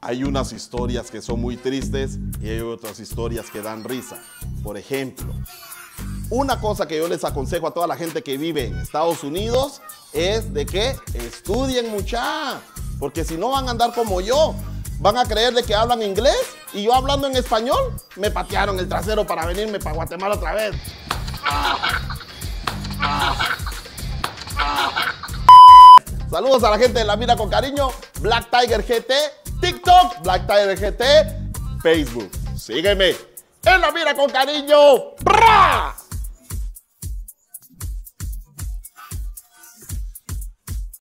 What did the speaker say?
Hay unas historias que son muy tristes y hay otras historias que dan risa. Por ejemplo, una cosa que yo les aconsejo a toda la gente que vive en Estados Unidos es de que estudien mucha, porque si no van a andar como yo, van a creer de que hablan inglés y yo hablando en español, me patearon el trasero para venirme para Guatemala otra vez. Saludos a la gente de La Mira con Cariño, Black Tiger GT, TikTok, Black Tiger GT, Facebook. Sígueme en La Mira con Cariño. ¡Bra!